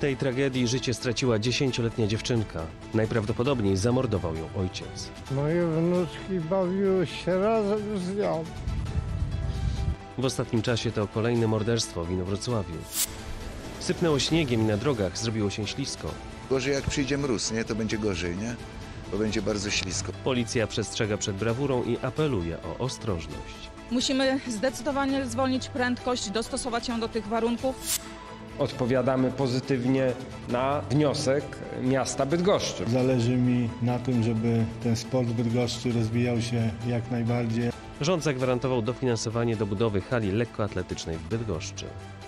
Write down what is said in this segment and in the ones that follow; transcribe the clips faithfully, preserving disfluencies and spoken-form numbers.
tej tragedii życie straciła dziesięcioletnia dziewczynka. Najprawdopodobniej zamordował ją ojciec. Moje wnuczki bawiły się razem z nią. W ostatnim czasie to kolejne morderstwo w Inowrocławiu. Sypnęło śniegiem i na drogach zrobiło się ślisko. Gorzej jak przyjdzie mróz, nie? To będzie gorzej, nie? Bo będzie bardzo ślisko. Policja przestrzega przed brawurą i apeluje o ostrożność. Musimy zdecydowanie zwolnić prędkość, dostosować ją do tych warunków. Odpowiadamy pozytywnie na wniosek miasta Bydgoszczy. Zależy mi na tym, żeby ten sport w Bydgoszczy rozwijał się jak najbardziej. Rząd zagwarantował dofinansowanie do budowy hali lekkoatletycznej w Bydgoszczy.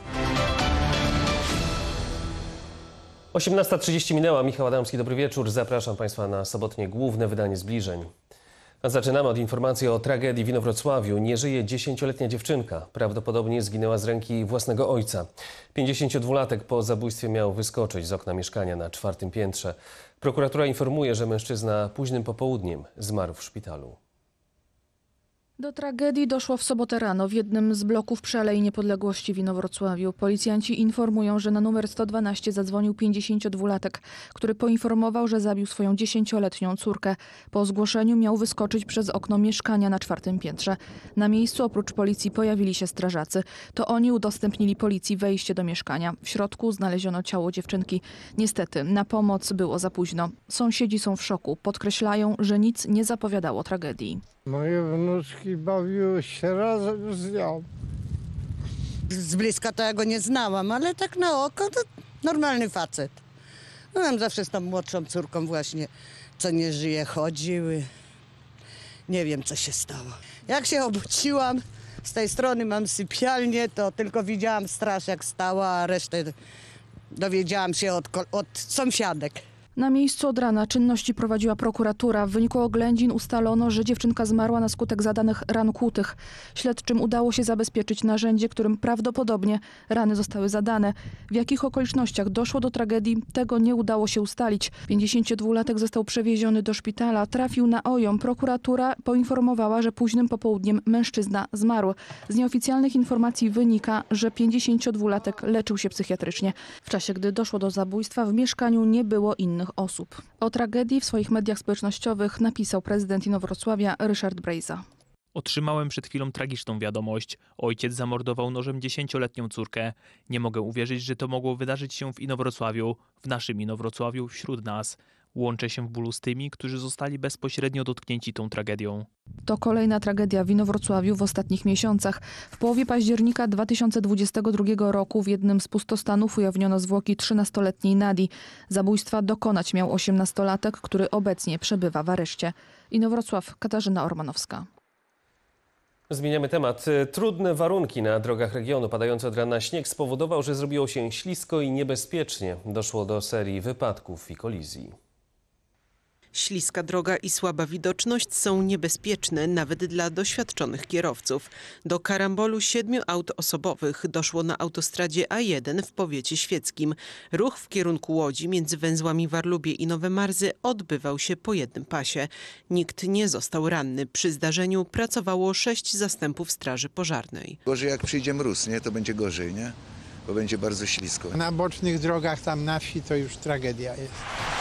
osiemnasta trzydzieści minęła. Michał Adamski, dobry wieczór. Zapraszam Państwa na sobotnie główne wydanie Zbliżeń. A zaczynamy od informacji o tragedii w Inowrocławiu. Nie żyje dziesięcioletnia dziewczynka. Prawdopodobnie zginęła z ręki własnego ojca. pięćdziesięciodwulatek po zabójstwie miał wyskoczyć z okna mieszkania na czwartym piętrze. Prokuratura informuje, że mężczyzna późnym popołudniem zmarł w szpitalu. Do tragedii doszło w sobotę rano w jednym z bloków przy Alei Niepodległości w Inowrocławiu. Policjanci informują, że na numer sto dwanaście zadzwonił pięćdziesięciodwulatek, który poinformował, że zabił swoją dziesięcioletnią córkę. Po zgłoszeniu miał wyskoczyć przez okno mieszkania na czwartym piętrze. Na miejscu oprócz policji pojawili się strażacy. To oni udostępnili policji wejście do mieszkania. W środku znaleziono ciało dziewczynki. Niestety na pomoc było za późno. Sąsiedzi są w szoku. Podkreślają, że nic nie zapowiadało tragedii. Moje wnuczki bawiły się razem z nią. Z bliska to ja go nie znałam, ale tak na oko to normalny facet. Byłam zawsze z tą młodszą córką właśnie, co nie żyje, chodziły. Nie wiem, co się stało. Jak się obudziłam, z tej strony mam sypialnię, to tylko widziałam straż jak stała, a resztę dowiedziałam się od, od sąsiadek. Na miejscu od rana czynności prowadziła prokuratura. W wyniku oględzin ustalono, że dziewczynka zmarła na skutek zadanych ran kłutych. Śledczym udało się zabezpieczyć narzędzie, którym prawdopodobnie rany zostały zadane. W jakich okolicznościach doszło do tragedii, tego nie udało się ustalić. pięćdziesięciodwulatek został przewieziony do szpitala, trafił na O J O M. Prokuratura poinformowała, że późnym popołudniem mężczyzna zmarł. Z nieoficjalnych informacji wynika, że pięćdziesięciodwulatek leczył się psychiatrycznie. W czasie, gdy doszło do zabójstwa, w mieszkaniu nie było innych osób. O tragedii w swoich mediach społecznościowych napisał prezydent Inowrocławia Ryszard Brejza. Otrzymałem przed chwilą tragiczną wiadomość. Ojciec zamordował nożem dziesięcioletnią córkę. Nie mogę uwierzyć, że to mogło wydarzyć się w Inowrocławiu, w naszym Inowrocławiu, wśród nas. Łączę się w bólu z tymi, którzy zostali bezpośrednio dotknięci tą tragedią. To kolejna tragedia w Inowrocławiu w ostatnich miesiącach. W połowie października dwa tysiące dwudziestego drugiego roku w jednym z pustostanów ujawniono zwłoki trzynastoletniej Nadii. Zabójstwa dokonać miał osiemnastolatek, który obecnie przebywa w areszcie. Inowrocław, Katarzyna Ormanowska. Zmieniamy temat. Trudne warunki na drogach regionu. Padający od rana śnieg spowodował, że zrobiło się ślisko i niebezpiecznie. Doszło do serii wypadków i kolizji. Śliska droga i słaba widoczność są niebezpieczne nawet dla doświadczonych kierowców. Do karambolu siedmiu aut osobowych doszło na autostradzie A jeden w powiecie świeckim. Ruch w kierunku Łodzi między węzłami Warlubie i Nowe Marzy odbywał się po jednym pasie. Nikt nie został ranny. Przy zdarzeniu pracowało sześć zastępów straży pożarnej. Gorzej jak przyjdzie mróz, nie? To będzie gorzej, nie? Bo będzie bardzo ślisko. Na bocznych drogach tam na wsi to już tragedia jest.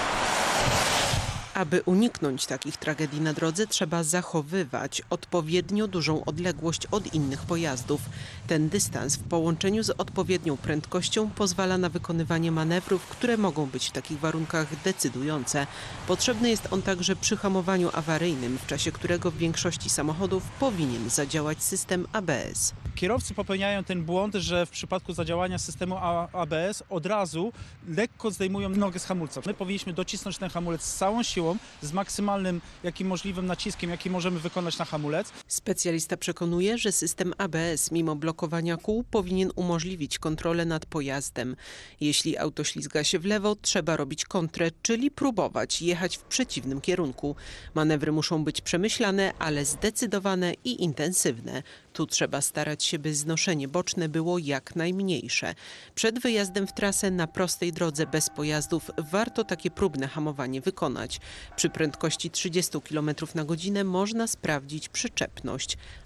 Aby uniknąć takich tragedii na drodze, trzeba zachowywać odpowiednio dużą odległość od innych pojazdów. Ten dystans w połączeniu z odpowiednią prędkością pozwala na wykonywanie manewrów, które mogą być w takich warunkach decydujące. Potrzebny jest on także przy hamowaniu awaryjnym, w czasie którego w większości samochodów powinien zadziałać system A B S. Kierowcy popełniają ten błąd, że w przypadku zadziałania systemu A B S od razu lekko zdejmują nogę z hamulca. My powinniśmy docisnąć ten hamulec z całą siłą, z maksymalnym jakim możliwym naciskiem, jaki możemy wykonać na hamulec. Specjalista przekonuje, że system A B S mimo blokowania kół powinien umożliwić kontrolę nad pojazdem. Jeśli auto ślizga się w lewo, trzeba robić kontrę, czyli próbować jechać w przeciwnym kierunku. Manewry muszą być przemyślane, ale zdecydowane i intensywne. Tu trzeba starać się, by znoszenie boczne było jak najmniejsze. Przed wyjazdem w trasę na prostej drodze bez pojazdów warto takie próbne hamowanie wykonać. Przy prędkości trzydziestu kilometrów na godzinę można sprawdzić przyczepność,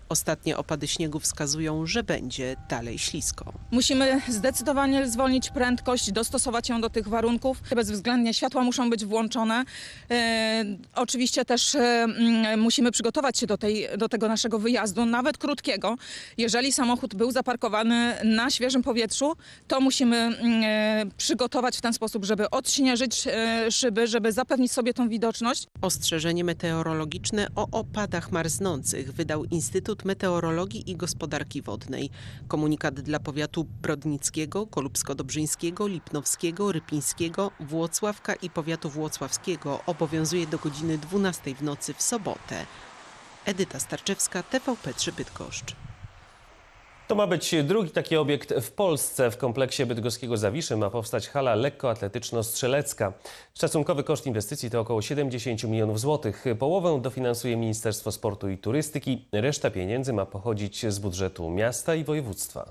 Ostatnie opady śniegu wskazują, że będzie dalej ślisko. Musimy zdecydowanie zwolnić prędkość, dostosować ją do tych warunków. Bezwzględnie światła muszą być włączone. E, oczywiście też e, musimy przygotować się do, tej, do tego naszego wyjazdu, nawet krótkiego. Jeżeli samochód był zaparkowany na świeżym powietrzu, to musimy e, przygotować w ten sposób, żeby odśnieżyć e, szyby, żeby zapewnić sobie tą widoczność. Ostrzeżenie meteorologiczne o opadach marznących wydał Instytut Meteorologii i Gospodarki Wodnej. Komunikat dla powiatu brodnickiego, kolubsko-dobrzyńskiego, lipnowskiego, rypińskiego, Włocławka i powiatu włocławskiego obowiązuje do godziny dwunastej w nocy w sobotę. Edyta Starczewska, T V P trzy Bydgoszcz. To ma być drugi taki obiekt w Polsce. W kompleksie bydgoskiego Zawiszy ma powstać hala lekkoatletyczno-strzelecka. Szacunkowy koszt inwestycji to około siedemdziesiąt milionów złotych. Połowę dofinansuje Ministerstwo Sportu i Turystyki. Reszta pieniędzy ma pochodzić z budżetu miasta i województwa.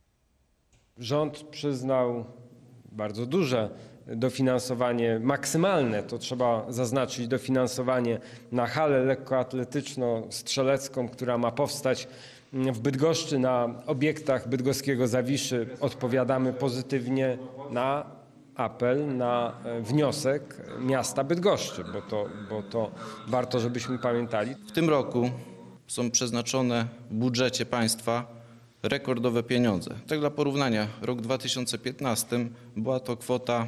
Rząd przyznał bardzo duże dofinansowanie, maksymalne, to trzeba zaznaczyć, dofinansowanie na halę lekkoatletyczno-strzelecką, która ma powstać w Bydgoszczy, na obiektach bydgoskiego Zawiszy. Odpowiadamy pozytywnie na apel, na wniosek miasta Bydgoszczy, bo to, bo to warto, żebyśmy pamiętali. W tym roku są przeznaczone w budżecie państwa rekordowe pieniądze. Tak dla porównania, rok dwa tysiące piętnasty była to kwota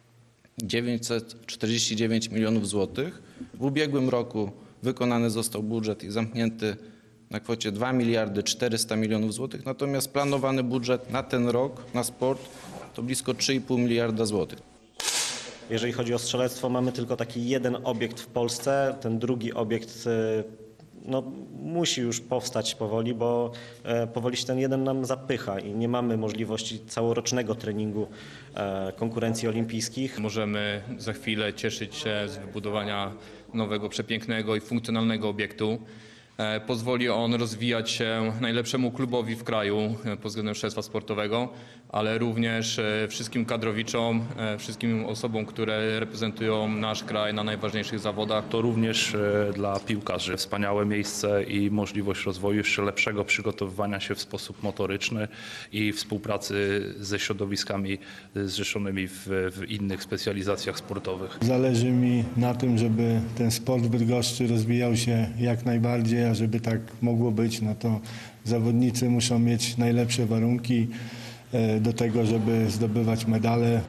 dziewięćset czterdzieści dziewięć milionów złotych. W ubiegłym roku wykonany został budżet i zamknięty na kwocie dwa miliardy czterysta milionów złotych, natomiast planowany budżet na ten rok na sport to blisko trzy i pół miliarda złotych. Jeżeli chodzi o strzelectwo, mamy tylko taki jeden obiekt w Polsce. Ten drugi obiekt no, musi już powstać powoli, bo powoli się ten jeden nam zapycha i nie mamy możliwości całorocznego treningu konkurencji olimpijskich. Możemy za chwilę cieszyć się z wybudowania nowego, przepięknego i funkcjonalnego obiektu. Pozwoli on rozwijać się najlepszemu klubowi w kraju pod względem szefstwa sportowego, ale również wszystkim kadrowiczom, wszystkim osobom, które reprezentują nasz kraj na najważniejszych zawodach. To również dla piłkarzy wspaniałe miejsce i możliwość rozwoju jeszcze lepszego przygotowywania się w sposób motoryczny i współpracy ze środowiskami zrzeszonymi w, w innych specjalizacjach sportowych. Zależy mi na tym, żeby ten sport w Bydgoszczy rozwijał się jak najbardziej, a żeby tak mogło być, no to zawodnicy muszą mieć najlepsze warunki do tego, żeby zdobywać medale.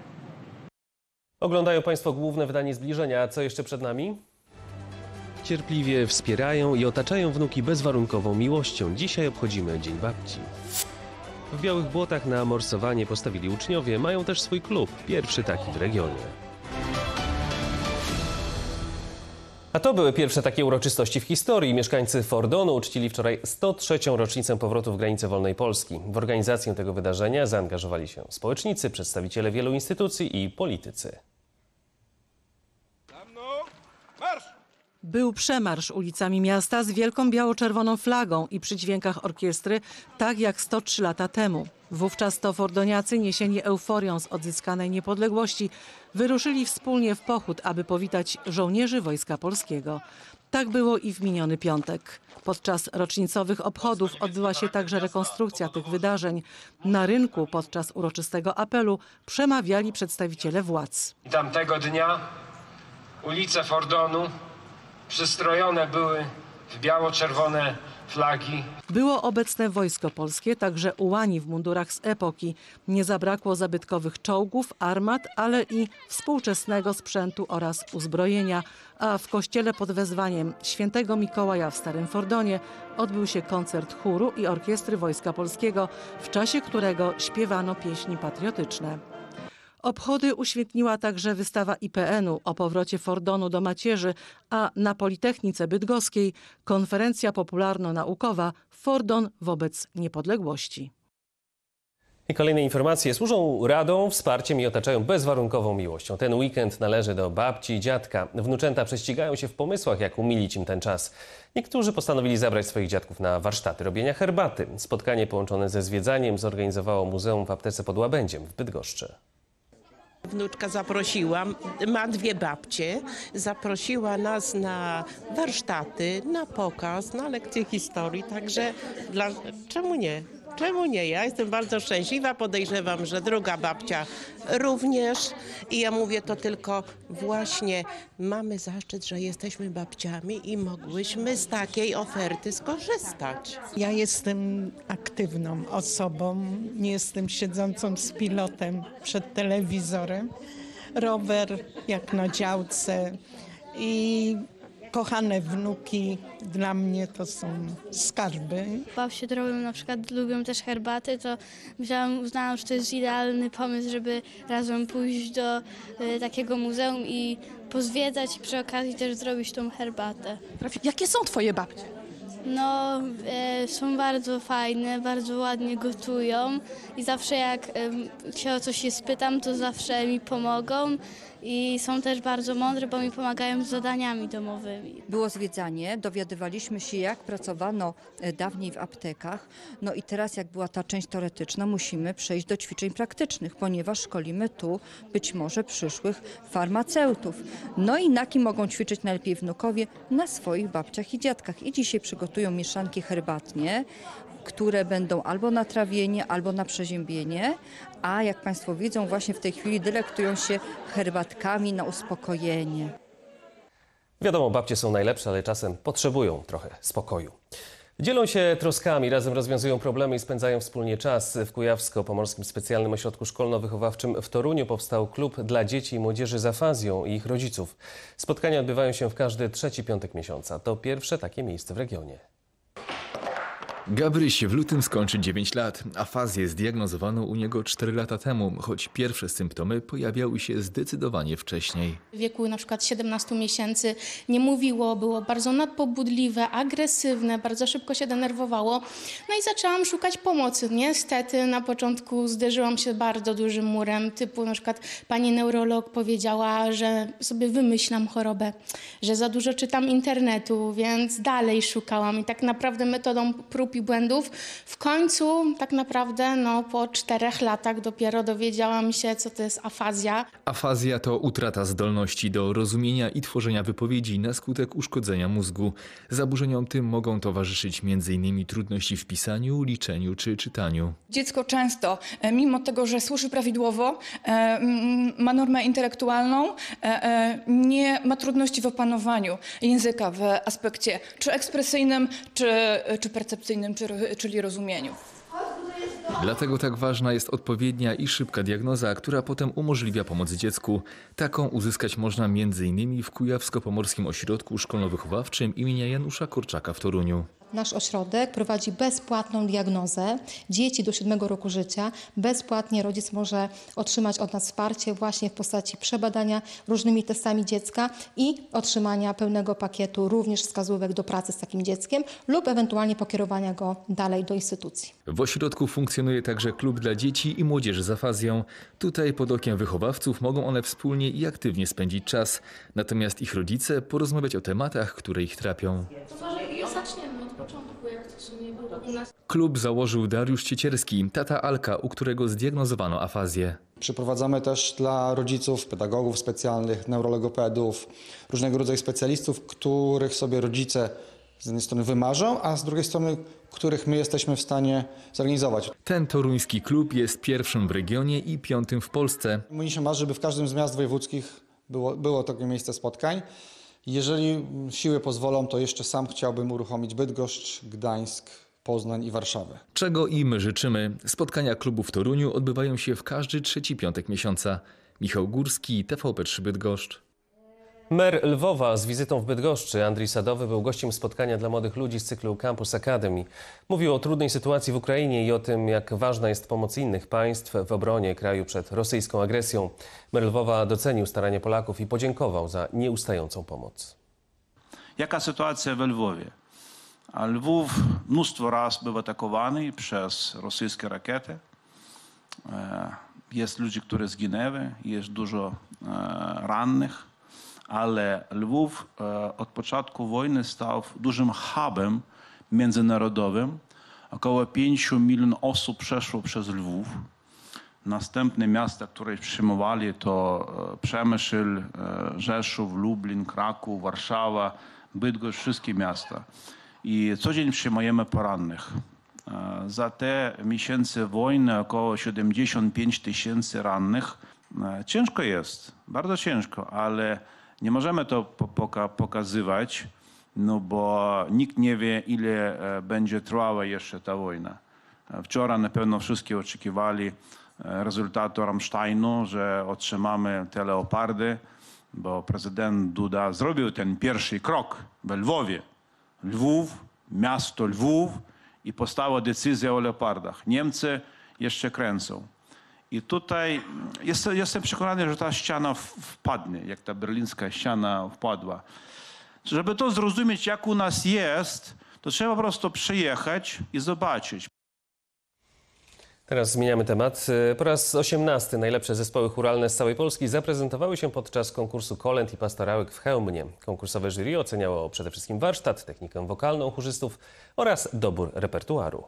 Oglądają Państwo główne wydanie Zbliżenia. A co jeszcze przed nami? Cierpliwie wspierają i otaczają wnuki bezwarunkową miłością. Dzisiaj obchodzimy Dzień Babci. W Białych Błotach na morsowanie postawili uczniowie. Mają też swój klub, pierwszy taki w regionie. A to były pierwsze takie uroczystości w historii. Mieszkańcy Fordonu uczcili wczoraj sto trzecią rocznicę powrotu w granice wolnej Polski. W organizację tego wydarzenia zaangażowali się społecznicy, przedstawiciele wielu instytucji i politycy. Był przemarsz ulicami miasta z wielką biało-czerwoną flagą i przy dźwiękach orkiestry, tak jak sto trzy lata temu. Wówczas to fordoniacy, niesieni euforią z odzyskanej niepodległości, wyruszyli wspólnie w pochód, aby powitać żołnierzy Wojska Polskiego. Tak było i w miniony piątek. Podczas rocznicowych obchodów odbyła się także rekonstrukcja tych wydarzeń. Na rynku podczas uroczystego apelu przemawiali przedstawiciele władz. Tamtego dnia ulice Fordonu przystrojone były w biało-czerwone flagi. Było obecne Wojsko Polskie, także ułani w mundurach z epoki. Nie zabrakło zabytkowych czołgów, armat, ale i współczesnego sprzętu oraz uzbrojenia. A w kościele pod wezwaniem Świętego Mikołaja w Starym Fordonie odbył się koncert chóru i orkiestry Wojska Polskiego, w czasie którego śpiewano pieśni patriotyczne. Obchody uświetniła także wystawa I P N u o powrocie Fordonu do macierzy, a na Politechnice Bydgoskiej konferencja popularno-naukowa Fordon wobec niepodległości. I kolejne informacje służą radą, wsparciem i otaczają bezwarunkową miłością. Ten weekend należy do babci i dziadka. Wnuczęta prześcigają się w pomysłach, jak umilić im ten czas. Niektórzy postanowili zabrać swoich dziadków na warsztaty robienia herbaty. Spotkanie połączone ze zwiedzaniem zorganizowało Muzeum w Aptece pod Łabędziem w Bydgoszczy. Wnuczka zaprosiłam, ma dwie babcie, zaprosiła nas na warsztaty, na pokaz, na lekcje historii, także dla, czemu nie? Czemu nie? Ja jestem bardzo szczęśliwa, podejrzewam, że druga babcia również i ja mówię to tylko właśnie mamy zaszczyt, że jesteśmy babciami i mogłyśmy z takiej oferty skorzystać. Ja jestem aktywną osobą, nie jestem siedzącą z pilotem przed telewizorem. Rower jak na działce i kochane wnuki dla mnie to są skarby. Babcie robią na przykład, lubią też herbaty, to myślałam, uznałam, że to jest idealny pomysł, żeby razem pójść do y, takiego muzeum i pozwiedzać i przy okazji też zrobić tą herbatę. Jakie są twoje babcie? No, e, są bardzo fajne, bardzo ładnie gotują i zawsze jak e, się o coś je spytam, to zawsze mi pomogą i są też bardzo mądre, bo mi pomagają z zadaniami domowymi. Było zwiedzanie, dowiadywaliśmy się, jak pracowano dawniej w aptekach, no i teraz jak była ta część teoretyczna, musimy przejść do ćwiczeń praktycznych, ponieważ szkolimy tu być może przyszłych farmaceutów. No i na kim mogą ćwiczyć najlepiej wnukowie? Na swoich babciach i dziadkach. I dzisiaj przygotują mieszanki herbatnie, które będą albo na trawienie, albo na przeziębienie, a jak Państwo widzą, właśnie w tej chwili delektują się herbatkami na uspokojenie. Wiadomo, babcie są najlepsze, ale czasem potrzebują trochę spokoju. Dzielą się troskami, razem rozwiązują problemy i spędzają wspólnie czas. W Kujawsko-Pomorskim Specjalnym Ośrodku Szkolno-Wychowawczym w Toruniu powstał klub dla dzieci i młodzieży z afazją i ich rodziców. Spotkania odbywają się w każdy trzeci piątek miesiąca. To pierwsze takie miejsce w regionie. Gabryś w lutym skończy dziewięć lat. Afazję zdiagnozowano u niego cztery lata temu, choć pierwsze symptomy pojawiały się zdecydowanie wcześniej. W wieku na przykład siedemnastu miesięcy nie mówiło, było bardzo nadpobudliwe, agresywne, bardzo szybko się denerwowało. No i zaczęłam szukać pomocy. Niestety na początku zderzyłam się bardzo dużym murem, typu na przykład pani neurolog powiedziała, że sobie wymyślam chorobę, że za dużo czytam internetu, więc dalej szukałam i tak naprawdę metodą prób i błędów. W końcu tak naprawdę no, po czterech latach dopiero dowiedziałam się, co to jest afazja. Afazja to utrata zdolności do rozumienia i tworzenia wypowiedzi na skutek uszkodzenia mózgu. Zaburzeniom tym mogą towarzyszyć między innymi trudności w pisaniu, liczeniu czy czytaniu. Dziecko często, mimo tego, że słyszy prawidłowo, ma normę intelektualną, nie ma trudności w opanowaniu języka w aspekcie czy ekspresyjnym, czy, czy percepcyjnym, czyli rozumieniu. Dlatego tak ważna jest odpowiednia i szybka diagnoza, która potem umożliwia pomoc dziecku. Taką uzyskać można między innymi w Kujawsko-Pomorskim Ośrodku Szkolno-Wychowawczym imienia Janusza Korczaka w Toruniu. Nasz ośrodek prowadzi bezpłatną diagnozę dzieci do siódmego roku życia. Bezpłatnie rodzic może otrzymać od nas wsparcie właśnie w postaci przebadania różnymi testami dziecka i otrzymania pełnego pakietu również wskazówek do pracy z takim dzieckiem lub ewentualnie pokierowania go dalej do instytucji. W ośrodku funkcjonuje także klub dla dzieci i młodzieży z afazją. Tutaj pod okiem wychowawców mogą one wspólnie i aktywnie spędzić czas. Natomiast ich rodzice porozmawiać o tematach, które ich trapią. Zaczniemy od początku, jak to sobie było u nas. Klub założył Dariusz Ciecierski, tata Alka, u którego zdiagnozowano afazję. Przeprowadzamy też dla rodziców, pedagogów specjalnych, neurologopedów, różnego rodzaju specjalistów, których sobie rodzice z jednej strony wymarzą, a z drugiej strony których my jesteśmy w stanie zorganizować. Ten toruński klub jest pierwszym w regionie i piątym w Polsce. Mnie się marzy, żeby w każdym z miast wojewódzkich było, było takie miejsce spotkań. Jeżeli siły pozwolą, to jeszcze sam chciałbym uruchomić Bydgoszcz, Gdańsk, Poznań i Warszawę. Czego i my życzymy. Spotkania klubu w Toruniu odbywają się w każdy trzeci piątek miesiąca. Michał Górski, T V P trzy Bydgoszcz. Mer Lwowa z wizytą w Bydgoszczy, Andrzej Sadowy, był gościem spotkania dla młodych ludzi z cyklu Campus Academy. Mówił o trudnej sytuacji w Ukrainie i o tym, jak ważna jest pomoc innych państw w obronie kraju przed rosyjską agresją. Mer Lwowa docenił starania Polaków i podziękował za nieustającą pomoc. Jaka sytuacja w Lwowie? Lwów mnóstwo razy był atakowany przez rosyjskie rakiety. Jest ludzi, którzy zginęli, jest dużo rannych. Ale Lwów od początku wojny stał dużym hubem międzynarodowym. Około pięciu milionów osób przeszło przez Lwów. Następne miasta, które przyjmowali, to Przemyśl, Rzeszów, Lublin, Kraków, Warszawa, Bydgoszcz, wszystkie miasta. I co dzień przyjmujemy porannych. Za te miesiące wojny około siedemdziesiąt pięć tysięcy rannych. Ciężko jest, bardzo ciężko, ale nie możemy to poka pokazywać, no bo nikt nie wie, ile będzie trwała jeszcze ta wojna. Wczoraj na pewno wszyscy oczekiwali rezultatu Ramsteinu, że otrzymamy te leopardy, bo prezydent Duda zrobił ten pierwszy krok we Lwowie. Lwów, miasto Lwów i powstała decyzja o leopardach. Niemcy jeszcze kręcą. I tutaj jestem, jestem przekonany, że ta ściana wpadnie, jak ta berlińska ściana wpadła. Żeby to zrozumieć, jak u nas jest, to trzeba po prostu przyjechać i zobaczyć. Teraz zmieniamy temat. Po raz osiemnasty najlepsze zespoły chóralne z całej Polski zaprezentowały się podczas konkursu kolęd i pastorałek w Chełmnie. Konkursowe jury oceniało przede wszystkim warsztat, technikę wokalną chórzystów oraz dobór repertuaru.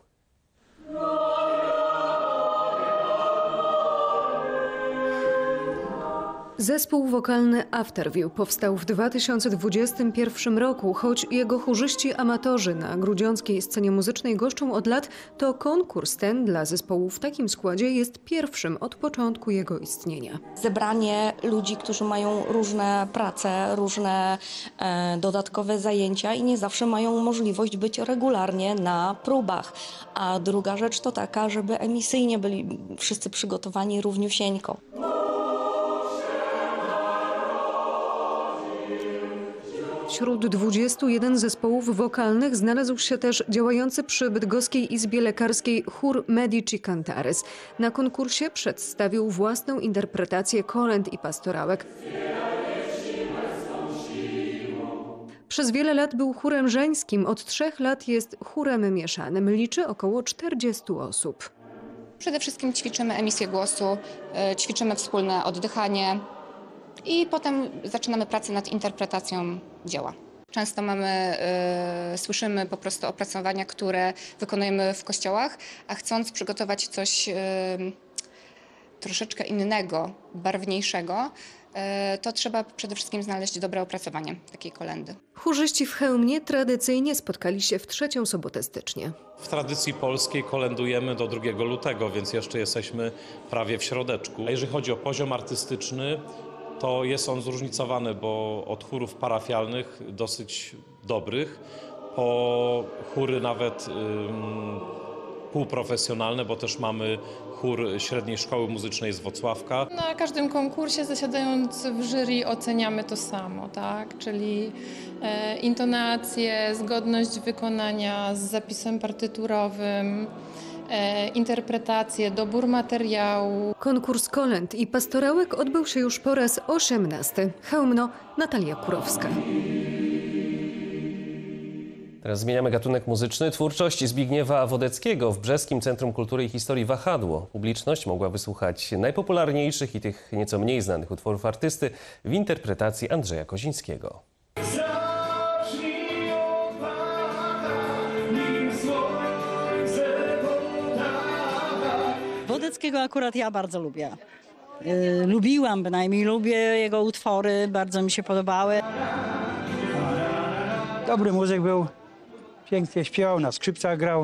Zespół wokalny Afterview powstał w dwa tysiące dwudziestym pierwszym roku, choć jego chórzyści amatorzy na grudziąckiej scenie muzycznej goszczą od lat, to konkurs ten dla zespołu w takim składzie jest pierwszym od początku jego istnienia. Zebranie ludzi, którzy mają różne prace, różne e, dodatkowe zajęcia i nie zawsze mają możliwość być regularnie na próbach. A druga rzecz to taka, żeby emisyjnie byli wszyscy przygotowani równiusieńko. Wśród dwudziestu jeden zespołów wokalnych znalazł się też działający przy Bydgoskiej Izbie Lekarskiej chór Medici Cantares. Na konkursie przedstawił własną interpretację kolęd i pastorałek. Przez wiele lat był chórem żeńskim, od trzech lat jest chórem mieszanym. Liczy około czterdziestu osób. Przede wszystkim ćwiczymy emisję głosu, ćwiczymy wspólne oddychanie. I potem zaczynamy pracę nad interpretacją dzieła. Często mamy, y, słyszymy po prostu opracowania, które wykonujemy w kościołach, a chcąc przygotować coś y, troszeczkę innego, barwniejszego, y, to trzeba przede wszystkim znaleźć dobre opracowanie takiej kolędy. Chórzyści w Chełmnie tradycyjnie spotkali się w trzecią sobotę stycznia. W tradycji polskiej kolędujemy do drugiego lutego, więc jeszcze jesteśmy prawie w środeczku. A jeżeli chodzi o poziom artystyczny, to jest on zróżnicowany, bo od chórów parafialnych dosyć dobrych, po chóry nawet ym, półprofesjonalne, bo też mamy chór Średniej Szkoły Muzycznej z Włocławka. Na każdym konkursie, zasiadając w jury, oceniamy to samo, tak? Czyli e, intonację, zgodność wykonania z zapisem partyturowym, E, interpretację, dobór materiału. Konkurs kolęd i pastorałek odbył się już po raz osiemnasty. Chełmno, Natalia Kurowska. Teraz zmieniamy gatunek muzyczny. Twórczość Zbigniewa Wodeckiego w Brzeskim Centrum Kultury i Historii wahadło. Publiczność mogła wysłuchać najpopularniejszych i tych nieco mniej znanych utworów artysty w interpretacji Andrzeja Kozińskiego. Wodeckiego akurat ja bardzo lubię. Yy, lubiłam bynajmniej, lubię jego utwory, bardzo mi się podobały. Dobry muzyk był, pięknie śpiewał, na skrzypcach grał.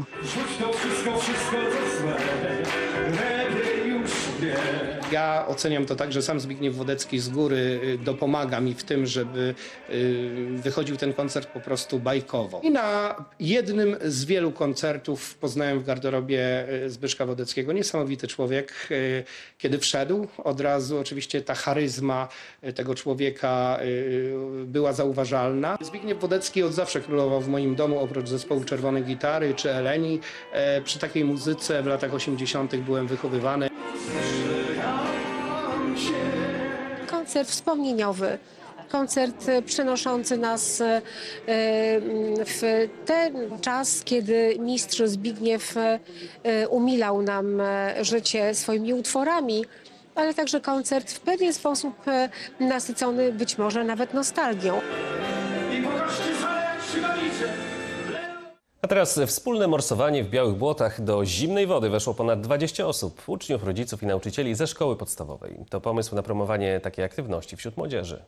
Ja oceniam to tak, że sam Zbigniew Wodecki z góry dopomaga mi w tym, żeby wychodził ten koncert po prostu bajkowo. I na jednym z wielu koncertów poznałem w garderobie Zbyszka Wodeckiego. Niesamowity człowiek. Kiedy wszedł, od razu oczywiście ta charyzma tego człowieka była zauważalna. Zbigniew Wodecki od zawsze królował w moim domu, oprócz zespołu Czerwonej Gitary czy Eleni. Przy takiej muzyce w latach osiemdziesiątych byłem wychowywany. Koncert wspomnieniowy, koncert przenoszący nas w ten czas, kiedy mistrz Zbigniew umilał nam życie swoimi utworami, ale także koncert w pewien sposób nasycony być może nawet nostalgią. A teraz wspólne morsowanie w Białych Błotach. Do zimnej wody weszło ponad dwadzieścia osób, uczniów, rodziców i nauczycieli ze szkoły podstawowej. To pomysł na promowanie takiej aktywności wśród młodzieży.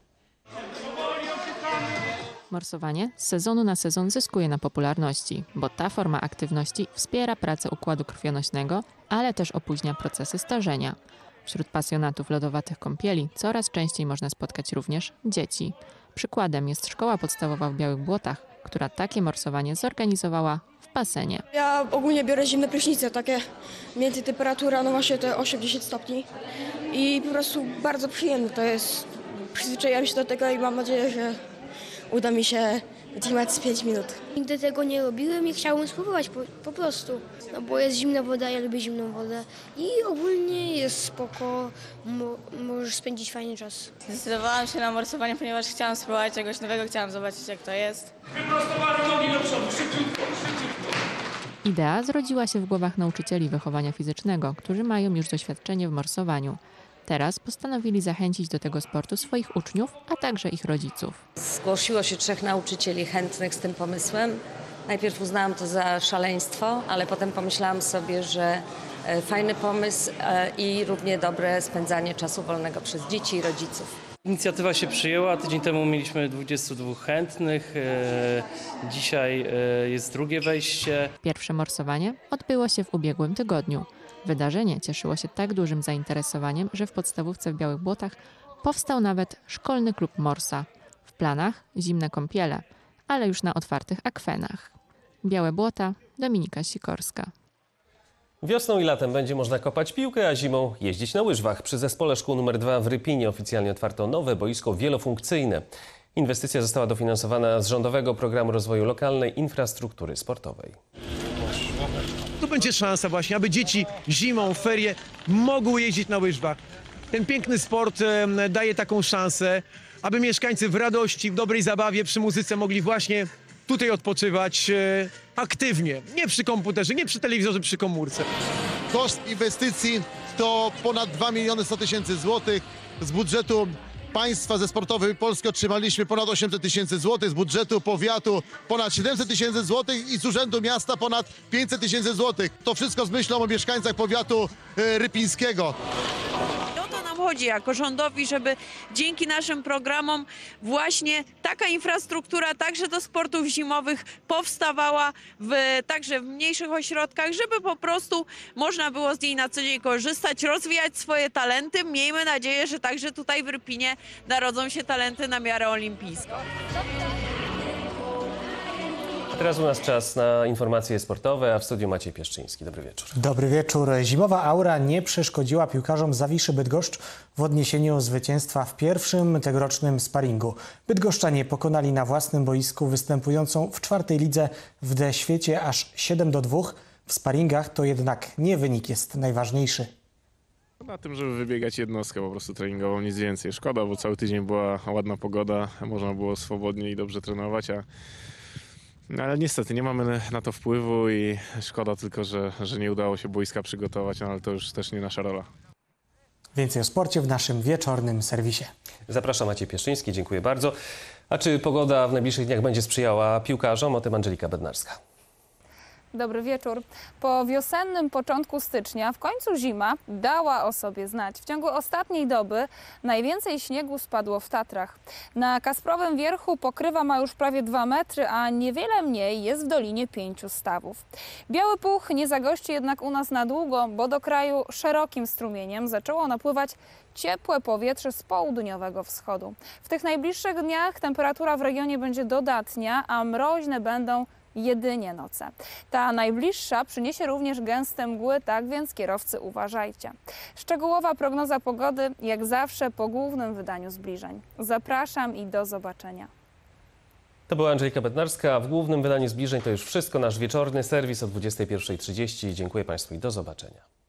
Morsowanie z sezonu na sezon zyskuje na popularności, bo ta forma aktywności wspiera pracę układu krwionośnego, ale też opóźnia procesy starzenia. Wśród pasjonatów lodowatych kąpieli coraz częściej można spotkać również dzieci. Przykładem jest szkoła podstawowa w Białych Błotach, która takie morsowanie zorganizowała w basenie. Ja ogólnie biorę zimne prysznice, takie między temperatura, no właśnie te osiem do dziesięciu stopni i po prostu bardzo przyjemne to jest. Przyzwyczaiłam się do tego i mam nadzieję, że uda mi się wytrzymać z pięć minut. Nigdy tego nie robiłem i chciałbym spróbować po, po prostu, no bo jest zimna woda, ja lubię zimną wodę i ogólnie jest spoko, mo, możesz spędzić fajny czas. Zdecydowałam się na morsowanie, ponieważ chciałam spróbować czegoś nowego, chciałam zobaczyć jak to jest. Wyprostowane nogi do przodu, szybciutko, szybciutko. Idea zrodziła się w głowach nauczycieli wychowania fizycznego, którzy mają już doświadczenie w morsowaniu. Teraz postanowili zachęcić do tego sportu swoich uczniów, a także ich rodziców. Zgłosiło się trzech nauczycieli chętnych z tym pomysłem. Najpierw uznałam to za szaleństwo, ale potem pomyślałam sobie, że fajny pomysł i równie dobre spędzanie czasu wolnego przez dzieci i rodziców. Inicjatywa się przyjęła. Tydzień temu mieliśmy dwudziestu dwóch chętnych. Dzisiaj jest drugie wejście. Pierwsze morsowanie odbyło się w ubiegłym tygodniu. Wydarzenie cieszyło się tak dużym zainteresowaniem, że w podstawówce w Białych Błotach powstał nawet szkolny klub morsa. W planach zimne kąpiele, ale już na otwartych akwenach. Białe Błota, Dominika Sikorska. Wiosną i latem będzie można kopać piłkę, a zimą jeździć na łyżwach. Przy zespole szkół numer dwa w Rypinie oficjalnie otwarto nowe boisko wielofunkcyjne. Inwestycja została dofinansowana z Rządowego Programu Rozwoju Lokalnej Infrastruktury Sportowej. Tu będzie szansa właśnie, aby dzieci zimą, w ferie mogły jeździć na łyżwach. Ten piękny sport e, daje taką szansę, aby mieszkańcy w radości, w dobrej zabawie, przy muzyce mogli właśnie tutaj odpoczywać e, aktywnie. Nie przy komputerze, nie przy telewizorze, przy komórce. Koszt inwestycji to ponad dwa miliony sto tysięcy złotych. Z budżetu państwa ze Sportowej Polski otrzymaliśmy ponad osiemset tysięcy złotych, z budżetu powiatu ponad siedemset tysięcy złotych i z urzędu miasta ponad pięćset tysięcy złotych. To wszystko z myślą o mieszkańcach powiatu rypińskiego. O to nam chodzi jako rządowi, żeby dzięki naszym programom właśnie taka infrastruktura także do sportów zimowych powstawała w, także w mniejszych ośrodkach, żeby po prostu można było z niej na co dzień korzystać, rozwijać swoje talenty. Miejmy nadzieję, że także tutaj w Rypinie narodzą się talenty na miarę olimpijską. Teraz u nas czas na informacje sportowe, a w studiu Maciej Pieszczyński. Dobry wieczór. Dobry wieczór. Zimowa aura nie przeszkodziła piłkarzom Zawiszy Bydgoszcz w odniesieniu zwycięstwa w pierwszym tegorocznym sparingu. Bydgoszczanie pokonali na własnym boisku występującą w czwartej lidze w D świecie aż siedem do dwóch. W sparingach to jednak nie wynik jest najważniejszy. Na tym, żeby wybiegać jednostkę po prostu treningową, nic więcej. Szkoda, bo cały tydzień była ładna pogoda, można było swobodnie i dobrze trenować, a no ale niestety nie mamy na to wpływu i szkoda tylko, że, że nie udało się boiska przygotować, no ale to już też nie nasza rola. Więcej o sporcie w naszym wieczornym serwisie. Zapraszam, Maciej Pieszczyński, dziękuję bardzo. A czy pogoda w najbliższych dniach będzie sprzyjała piłkarzom? O tym Angelika Bednarska. Dobry wieczór. Po wiosennym początku stycznia w końcu zima dała o sobie znać. W ciągu ostatniej doby najwięcej śniegu spadło w Tatrach. Na Kasprowym Wierchu pokrywa ma już prawie dwa metry, a niewiele mniej jest w Dolinie Pięciu Stawów. Biały Puch nie zagości jednak u nas na długo, bo do kraju szerokim strumieniem zaczęło napływać ciepłe powietrze z południowego wschodu. W tych najbliższych dniach temperatura w regionie będzie dodatnia, a mroźne będą jedynie noce. Ta najbliższa przyniesie również gęste mgły, tak więc kierowcy uważajcie. Szczegółowa prognoza pogody jak zawsze po głównym wydaniu Zbliżeń. Zapraszam i do zobaczenia. To była Angelika Bednarska, a w głównym wydaniu Zbliżeń to już wszystko. Nasz wieczorny serwis o dwudziestej pierwszej trzydzieści. Dziękuję Państwu i do zobaczenia.